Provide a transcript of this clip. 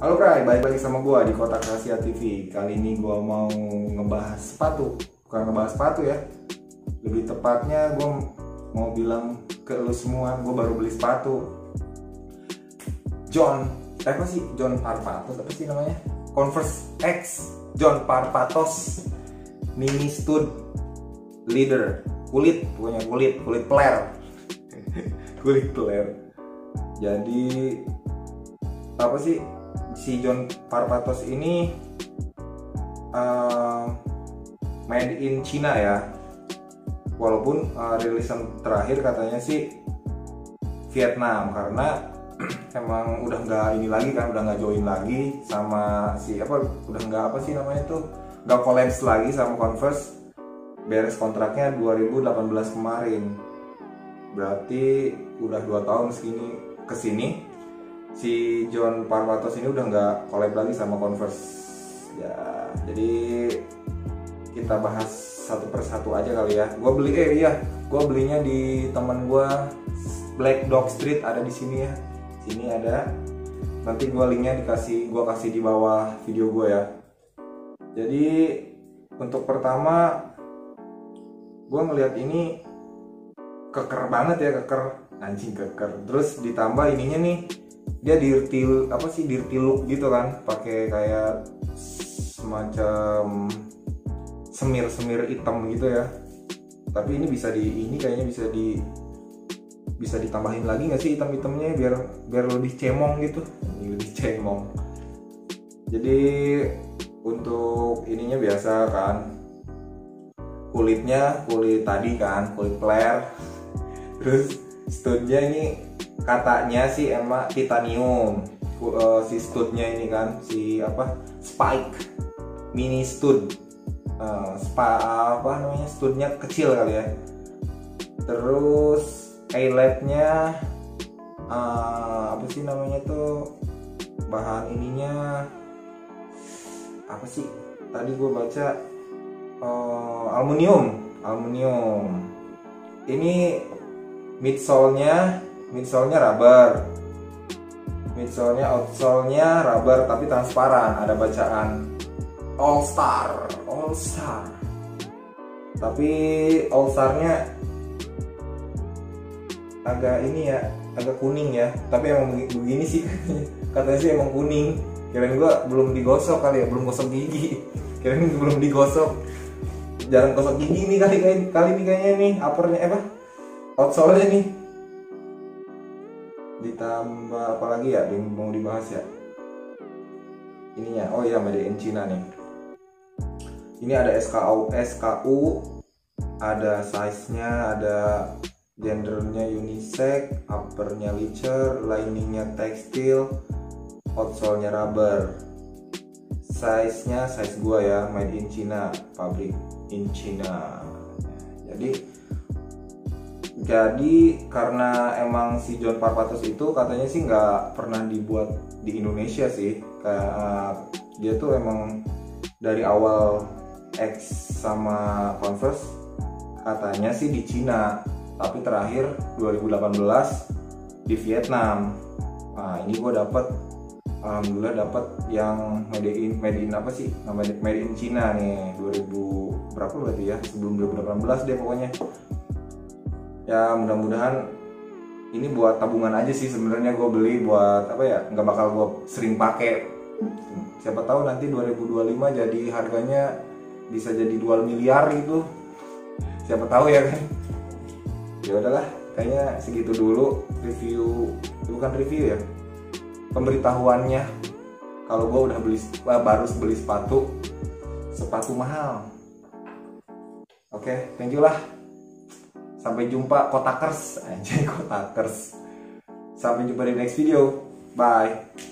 Halo Bray, balik lagi sama gua di Kotak Rahasia TV. Kali ini gua mau ngebahas sepatu. Bukan ngebahas sepatu ya. Lebih tepatnya gua mau bilang ke lu semua, gua baru beli sepatu. John Parpatos, apa sih namanya? Converse X John Parpatos Mini Stud Leather. Kulit player. Kulit player. Jadi apa sih, si John Parpatos ini made in China ya, walaupun rilisan terakhir katanya sih Vietnam, karena emang udah nggak ini lagi kan, udah nggak join lagi sama si udah nggak nggak collabs lagi sama Converse, beres kontraknya 2018 kemarin, berarti udah 2 tahun kesini si John Parpatos ini udah nggak collab lagi sama Converse ya. Jadi kita bahas satu persatu aja kali ya. Gue belinya di teman gue, Black Dog Street, ada di sini ya. Sini ada. Nanti gue linknya gue kasih di bawah video gue ya. Jadi untuk pertama gue ngelihat ini keker banget ya, keker. Terus ditambah ininya nih, dia dirty look gitu kan, pakai kayak semacam semir hitam gitu ya. Tapi ini kayaknya bisa ditambahin lagi nggak sih hitam-hitamnya, biar lebih cemong gitu. Ini lebih cemong. Jadi untuk ininya biasa kan, kulitnya kulit tadi kan, kulit player. Terus studnya ini katanya sih emang titanium, si studnya ini kan, spike mini stud, studnya kecil kali ya. Terus eyeletnya bahan ininya apa sih, tadi gue baca aluminium. Ini midsole-nya rubber, outsole-nya rubber tapi transparan, ada bacaan All Star. Tapi All Star-nya agak kuning ya. Tapi emang begini sih katanya sih emang kuning. Kirain gua belum digosok kali ya, belum gosok gigi. Kirain belum digosok. Jarang gosok gigi nih kali ini kayaknya nih, outsole-nya nih. Ditambah apa lagi ya yang mau dibahas ya, ininya made in China nih. Ini ada SKU, ada size-nya, ada gendernya unisex, uppernya leather, liningnya tekstil, outsole-nya rubber. Size-nya size gua ya, made in China, pabrik in China. Jadi karena emang si John Parpatos itu katanya sih nggak pernah dibuat di Indonesia sih, kayak dia tuh emang dari awal X sama Converse katanya sih di Cina, tapi terakhir 2018 di Vietnam. Nah ini gue alhamdulillah dapat yang made in China nih, 2000 berapa berarti ya, sebelum 2018 deh pokoknya. Ya mudah-mudahan ini buat tabungan aja sih sebenarnya, gue beli buat nggak bakal gue sering pakai. Siapa tahu nanti 2025 jadi harganya bisa jadi 2 miliar gitu, siapa tahu ya kan. Ya udahlah, kayaknya segitu dulu pemberitahuannya kalau gue baru beli sepatu mahal. Oke, thank you lah. Sampai jumpa Kotakers. Sampai jumpa di next video. Bye.